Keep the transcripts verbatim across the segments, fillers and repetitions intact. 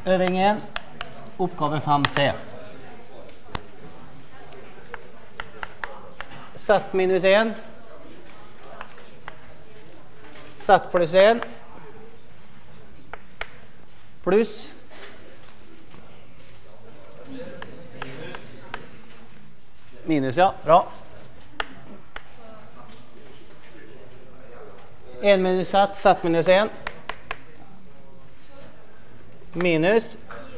Øvingen, oppgave fem C. Z minus en. Z pluss en. Pluss. Minus, ja. Bra. en minus Z, Z minus en. Minus.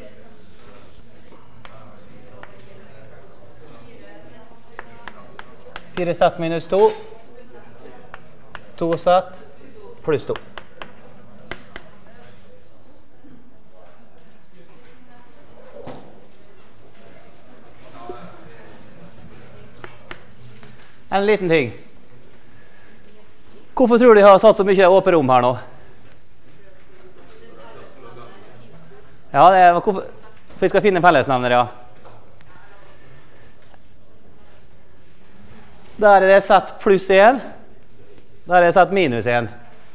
fire Z minus to. to Z pluss to. En liten ting. Hvorfor tror du de har satt så mye åpent rom her nå? Ja, det er hvorfor vi skal finne fellesnevner, ja. Der er det Z pluss en. Der er det Z minus en.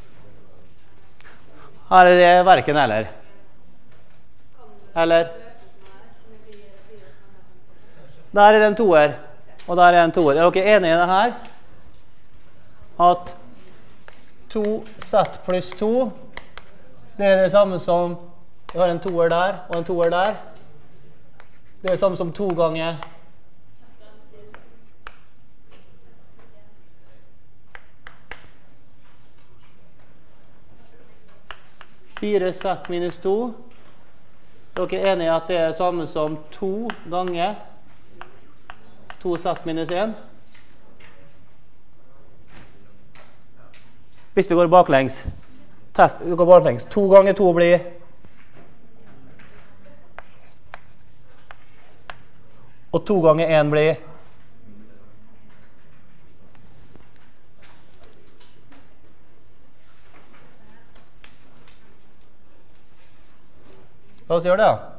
Her er det hverken eller. Eller? Der er det en toer. Og der er en toer. Er dere enige i det her? At to Z pluss to, det er det samme som, vi har en toer der og en toer der. Det er det samme som to ganger fire Z minus to. Er dere enige i at det er det samme som to ganger to Z minus en? Hvis vi går baklengs, test, vi går baklengs, to ganger to blir og to ganger en blir la oss gjøre det, da.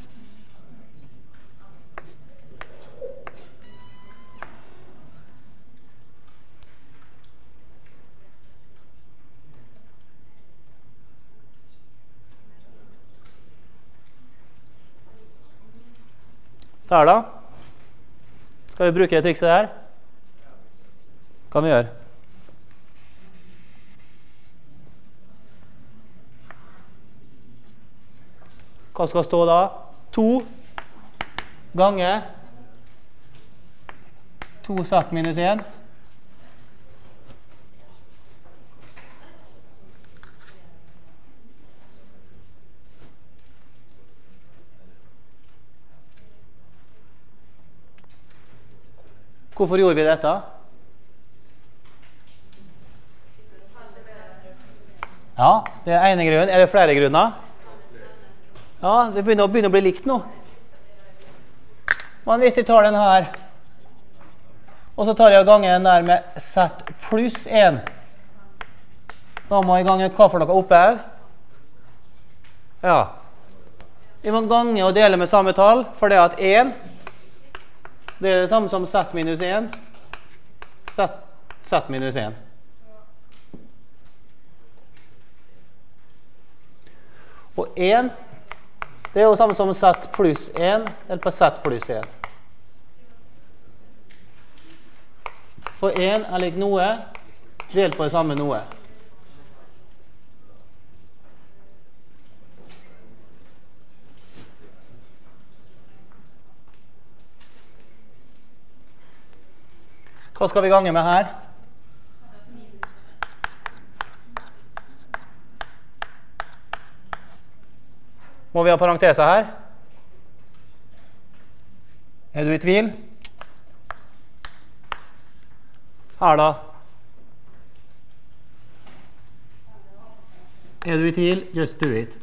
Der da. Skal vi bruke trikset her? Hva kan vi gjøre? Hva skal stå da? to ganger to Z minus en. Hvorfor gjorde vi dette? Ja, det er ene grunn. Er det flere grunner? Ja, det begynner å, begynner å bli likt nå. Men hvis jeg tar den her, og så tar jeg gangen den der med Z pluss en, da må jeg gange hva for noe oppe her. Ja. Jeg må gange og dele med samme tall, for det at en, det er det samme som Z minus en. Z, Z minus en. Og en, det er jo samme som Z pluss en, eller på Z pluss en. For en er lik noe, delt på det samme noe. Hva skal vi gange med her? Må vi ha parenteser her? Er du i tvil? Her da? Er du i tvil? Just do it.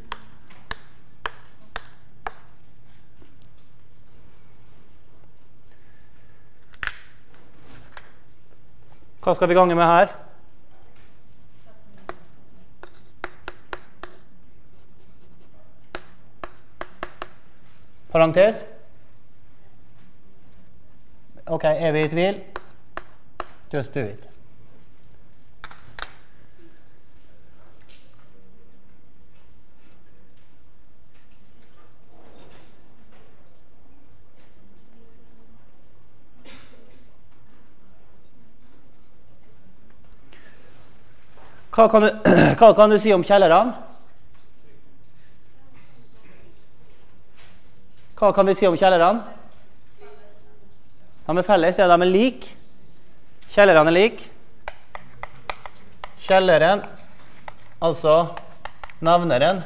Hva skal vi gange med her? Parentes? Ok, er vi i tvil? Just do it. Hva kan du, hva kan du si om kjellerne? Hva kan vi si om kjellerne? De er felles, ja, de er lik. Kjellerne er lik. Kjelleren, altså navneren,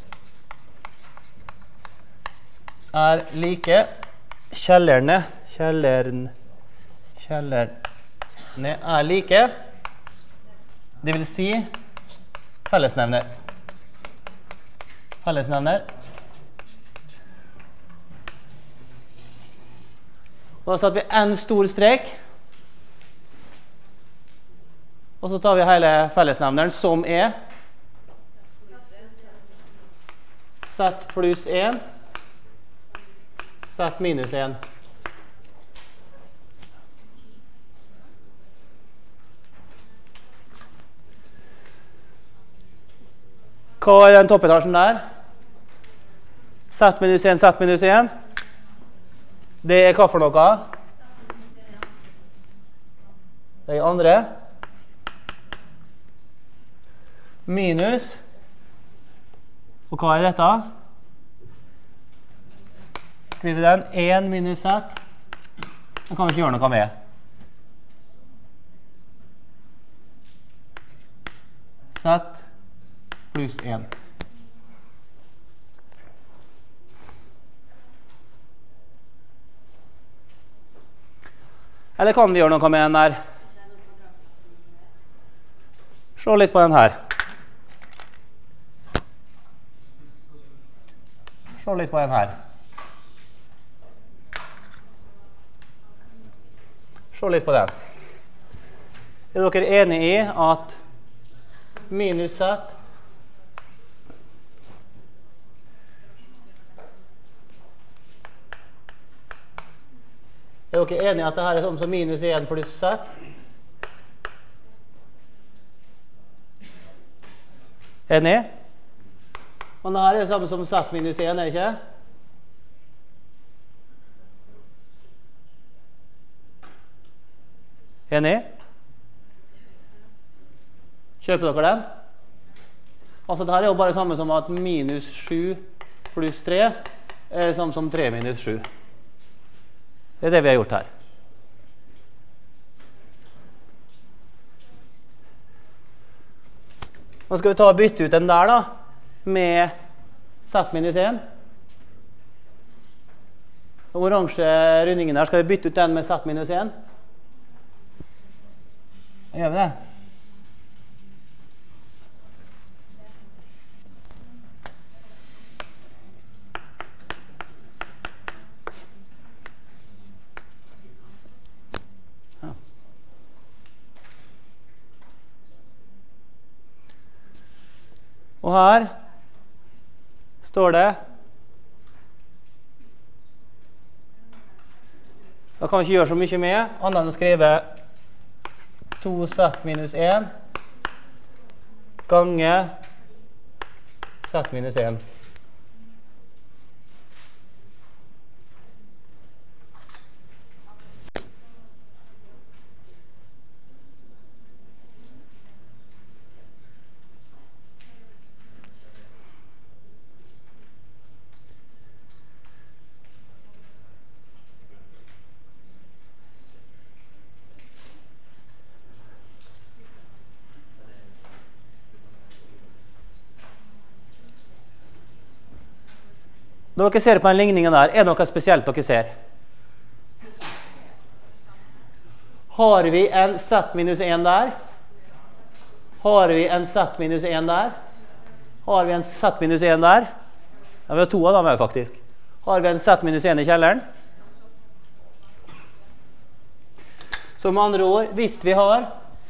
er like. Kjellerne, kjelleren, kjellerne er like. Det vil si fellesnevner. Fellesnevner. Da satt vi en stor strek. Og så tar vi hele fellesnevneren som er Z pluss en, Z minus en. Hva er den toppetasjen der? Z minus en, Z minus en. Det er hva for noe? Det er andre. Minus. Og hva er dette? Skriver den en minus Z. Den kan vi ikke gjøre noe med. Z pluss en. Eller kan vi gjøre noe med den der? Se litt på den her. Se litt på den her. Se litt på den. Er dere enige i at minus Z Er dere enige i at dette er som minus en pluss Z? Enig? Og dette er det samme som Z minus en, er det ikke? Enig? Kjøper dere den? Altså dette er jo bare det samme som at minus sju pluss tre er det samme som tre minus sju. Det er det vi har gjort her. Nå skal vi ta og bytte ut den der da, med Z minus en. Den oransje rundingen her, skal vi bytte ut den med Z minus en? Gjør vi det? Og her står det, da kan vi ikke gjøre så mye med, annet enn å skrive to Z minus en ganger Z minus en. Når dere ser på den ligningen der, er det noe spesielt dere ser? Har vi en Z minus en der? Har vi en Z minus en der? Har vi en Z minus en der? Ja, vi har to av dem her faktisk. Har vi en Z minus en i kjelleren? Så med andre ord, hvis vi har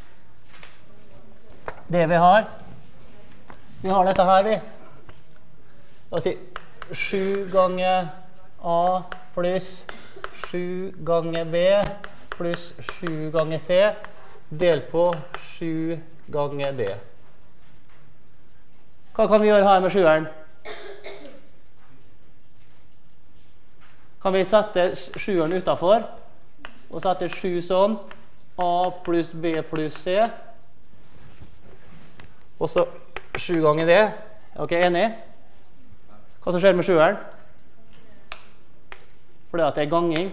det vi har, vi har dette her vi, og si sju ganger A pluss sju ganger B pluss sju ganger C delt på sju ganger D. Hva kan vi gjøre her med sjueren? Kan vi sette sjueren utenfor og sette sju sånn A pluss B pluss C Og så sju ganger det. Er dere enig? Hva som skjer med sjueren? Fordi at det er ganging.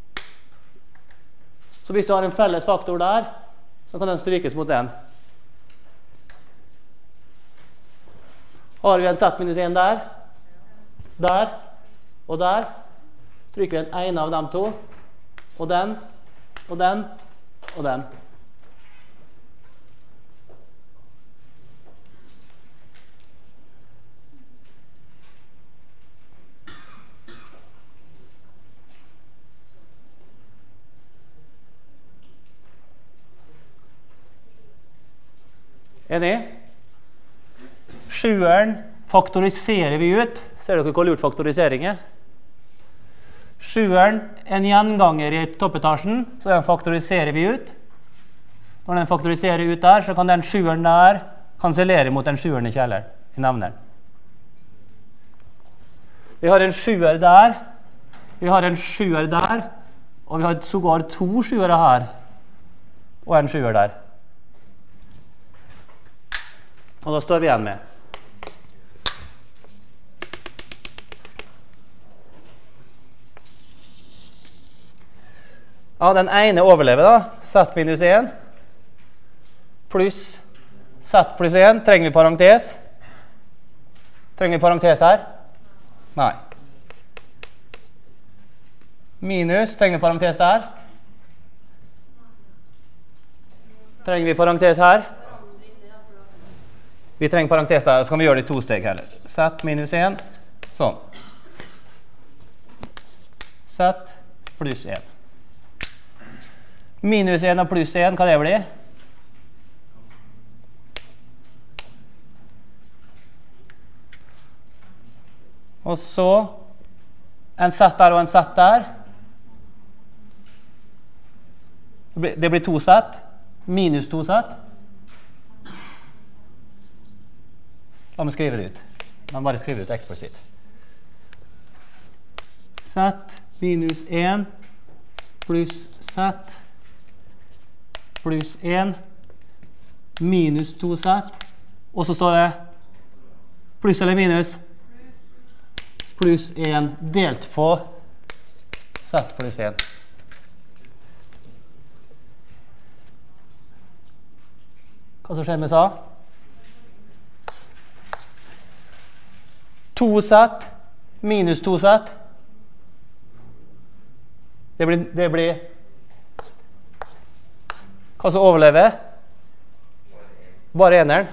Så hvis du har en felles faktor der, så kan den strykes mot den. Har vi en Z minus en der, der og der, stryker vi en ene av dem to, og den, og den, og den. Enig? Sjueren faktoriserer vi ut. Ser dere hvor lurt faktorisering er? Sjueren, en gjenganger i toppetasjen, så den faktoriserer vi ut. Når den faktoriserer ut der, så kan den sjueren der kansellere mot den sjueren i kjelleren, i nevneren. Vi har en sjuer der, vi har en sjuer der, og vi har sågar to sjuere her, og en sjuer der. Og da står vi igjen med. Ja, den ene overlever da. Z minus en. Pluss Z pluss en. Trenger vi parentes? Trenger vi parentes her? Nei. Minus. Trenger vi parentes der? Trenger vi parentes her? Vi trenger parentes der, så kan vi gjøre det i to steg heller. Z minus en, sånn. Z pluss en. Minus en og pluss en, hva det blir? Og så en Z der og en Z der. Det blir, det blir to Z, minus to Z. La meg skrive det ut. La meg bare skrive det ut eksplisitt. Z minus en pluss Z pluss en minus to Z. Og så står det pluss eller minus? Pluss en delt på Z pluss en. Hva som skjer med Z? to Z minus to Z. Det blir, det blir hva som overlever? Bare eneren.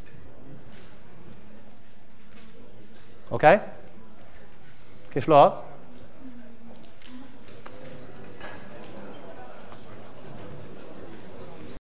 Ok? Skal vi slå av?